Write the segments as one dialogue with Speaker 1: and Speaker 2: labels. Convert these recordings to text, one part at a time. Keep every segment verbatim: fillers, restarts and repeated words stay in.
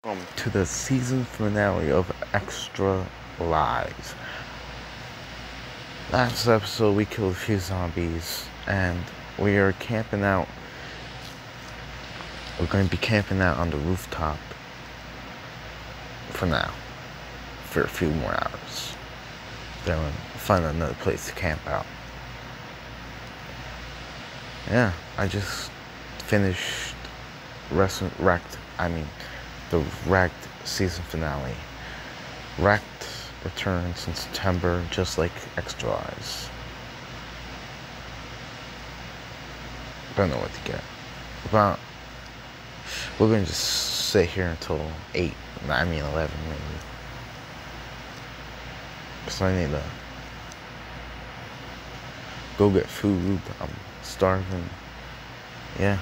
Speaker 1: Welcome to the season finale of Extra Lives. Last episode we killed a few zombies and we are camping out. We're going to be camping out on the rooftop for now, for a few more hours. Then we'll find another place to camp out. Yeah, I just finished Rest- Wrecked, I mean, the Wrecked season finale. Wrecked returns in September, just like Extra Lives. Don't know what to get. About, we're gonna just sit here until eight. I mean eleven maybe. Cause I need to go get food. I'm starving. Yeah.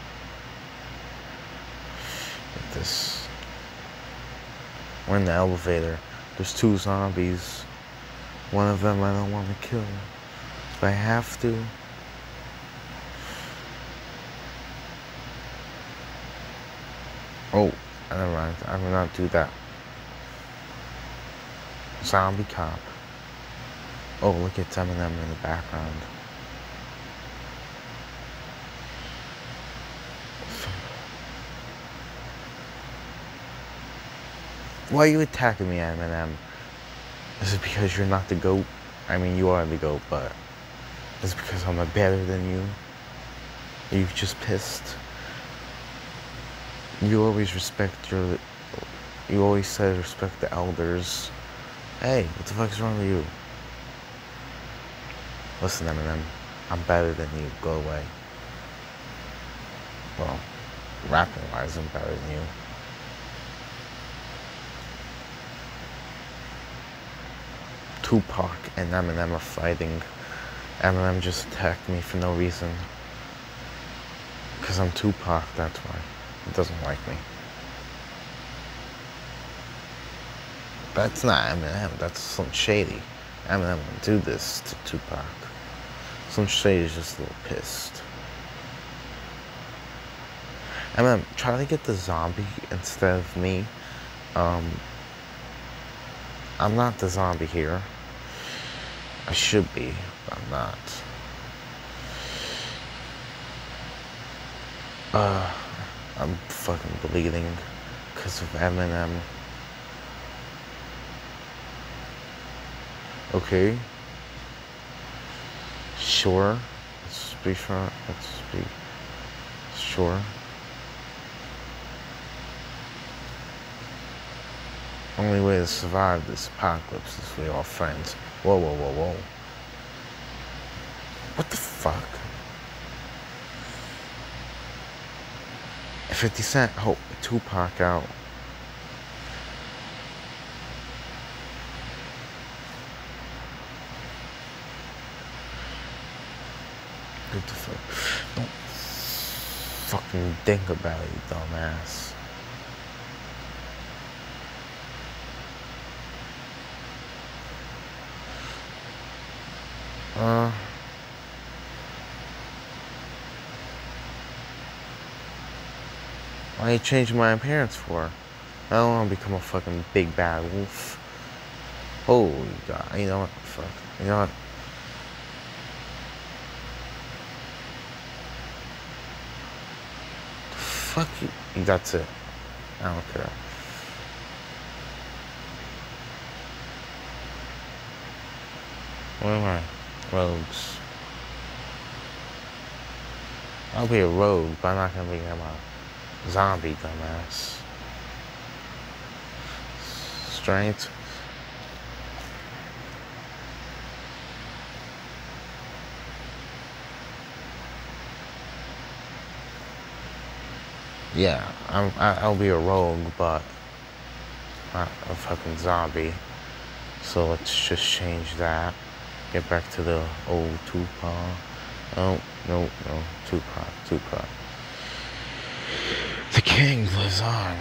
Speaker 1: Like this. We're in the elevator. There's two zombies. One of them I don't want to kill, but I have to. Oh, never mind. I will not do that. Zombie cop. Oh, look at Eminem in the background. Why are you attacking me, Eminem? Is it because you're not the GOAT? I mean, you are the GOAT, but is it because I'm a better than you? Are you just pissed? You always respect your... You always said respect the elders. Hey, what the fuck's wrong with you? Listen, Eminem, I'm better than you. Go away. Well, rapping-wise, I'm better than you. Tupac and Eminem are fighting. Eminem just attacked me for no reason. Because I'm Tupac, that's why. He doesn't like me. That's not Eminem, that's Slim Shady. Eminem wouldn't do this to Tupac. Slim Shady's just a little pissed. Eminem, try to get the zombie instead of me. Um, I'm not the zombie here. I should be, but I'm not. Uh, I'm fucking bleeding because of Eminem. Okay. Sure. Let's be sure. Let's be sure. Only way to survive this apocalypse is we all friends. Whoa, whoa, whoa, whoa. What the fuck? fifty Cent helped Tupac out. What the fuck? Don't fucking think about it, you dumbass. Uh, why are you changing my appearance for? I don't want to become a fucking big bad wolf. Holy God. You know what? Fuck. You know what? Fuck you. That's it. I don't care. What am I? Rogues. I'll be a rogue, but I'm not gonna be a zombie, dumbass. Strength. Yeah, I'm, I'll be a rogue, but not a fucking zombie. So let's just change that. Get back to the old Tupac. Oh, no, no, Tupac, Tupac. The king lives on.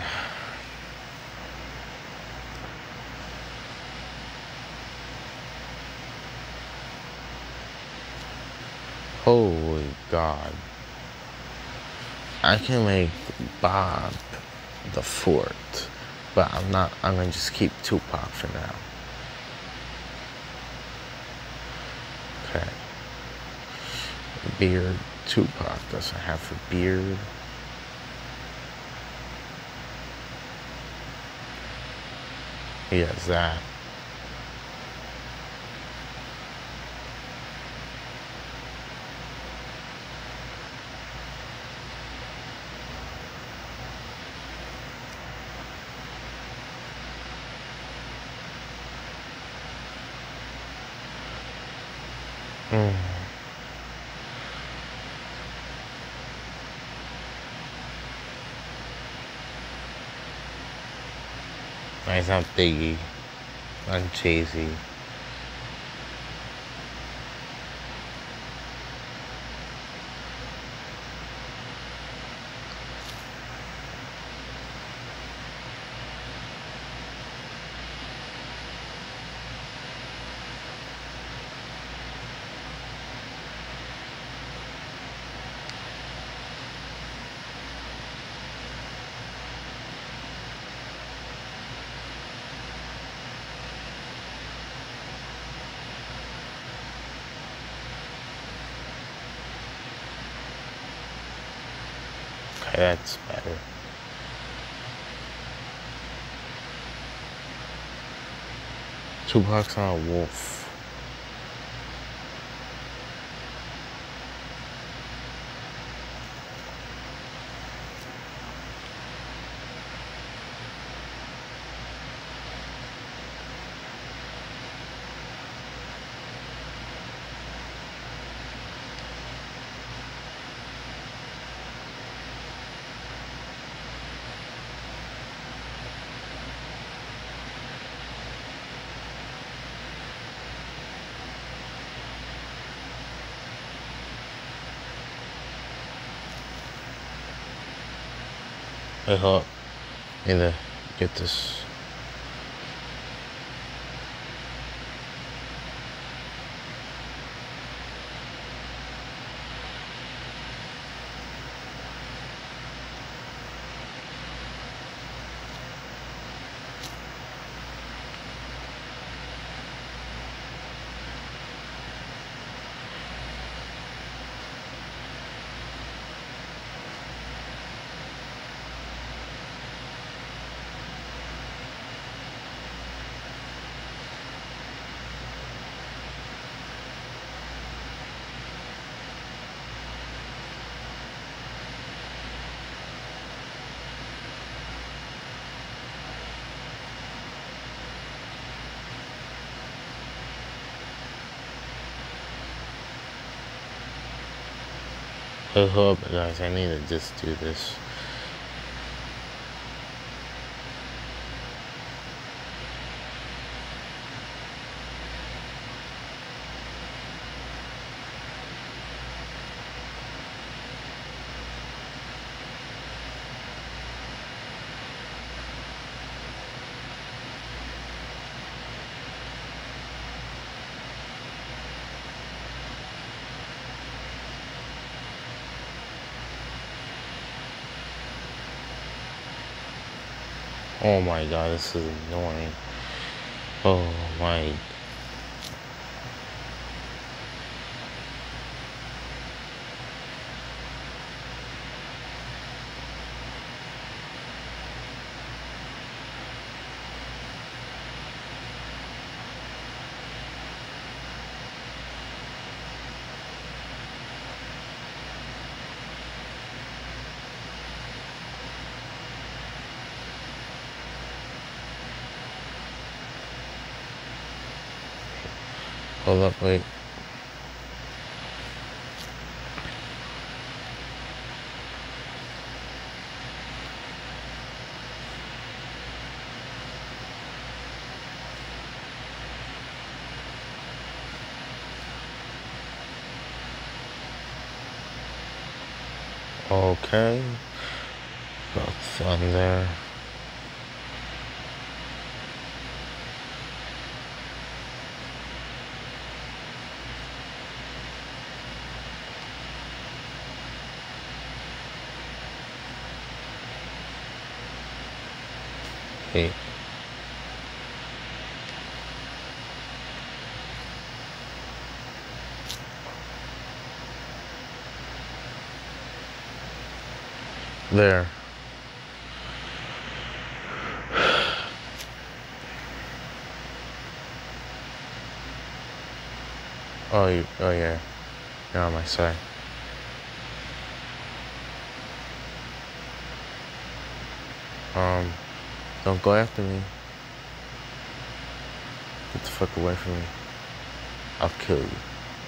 Speaker 1: Holy God. I can make Bob the Fort But I'm not, I'm gonna just keep Tupac for now. Okay. Beard. Tupac doesn't have a beard. He has that. Mm. He's not Biggie, not Jay-Z. Okay, that's better. Tupac's not a wolf. I hope in the get this. I hope, guys, I need to just do this. Oh my god, this is annoying. Oh my. Hold up, wait. Okay. Got thunder. Hey. There. Oh, you, oh yeah. You're on my side. Um, don't go after me. Get the fuck away from me. I'll kill you.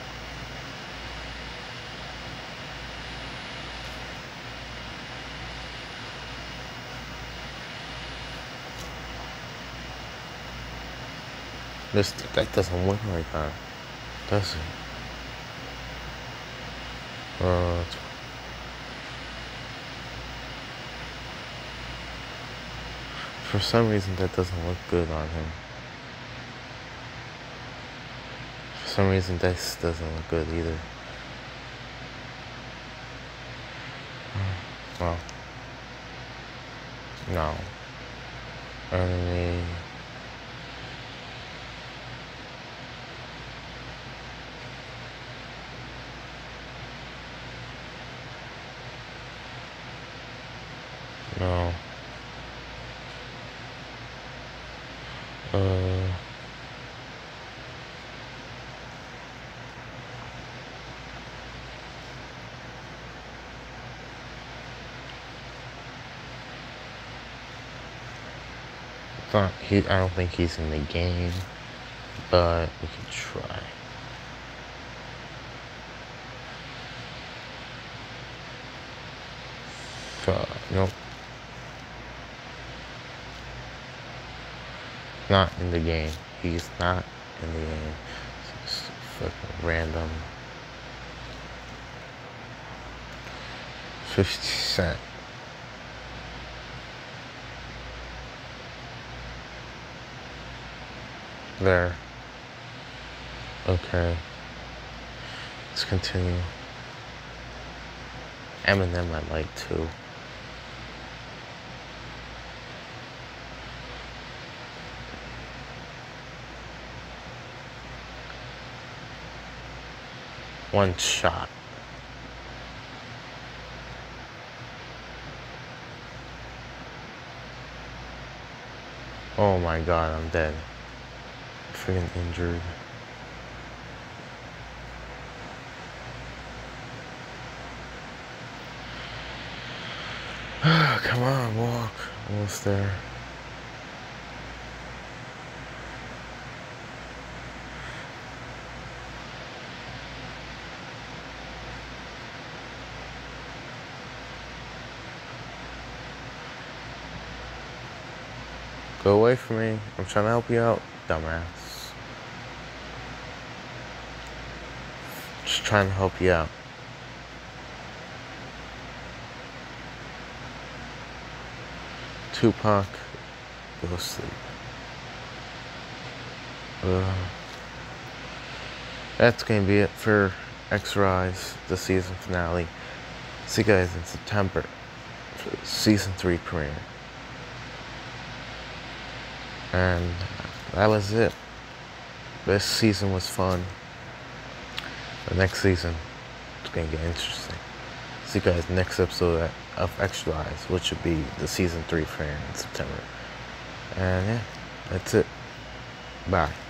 Speaker 1: This, that doesn't look like that, does it? Uh, for some reason that doesn't look good on him. For some reason this doesn't look good either. Well, no. Enemy. No. Uh. It's not, he, I don't think he's in the game, but we can try. Uh, nope. Not in the game. He's not in the game. It's just fucking random. fifty cent. There. Okay. Let's continue. Eminem I like too. One shot. Oh my god, I'm dead. Freaking injured. Come on, walk. Almost there. Go away from me. I'm trying to help you out, dumbass. Just trying to help you out. Tupac, go sleep. Uh, that's gonna be it for X Rise, the season finale. See you guys in September for the season three premiere. And that was it. This season was fun. The next season, it's gonna get interesting. See you guys next episode of X Rise, which would be the season three premiere in September. And yeah, that's it. Bye.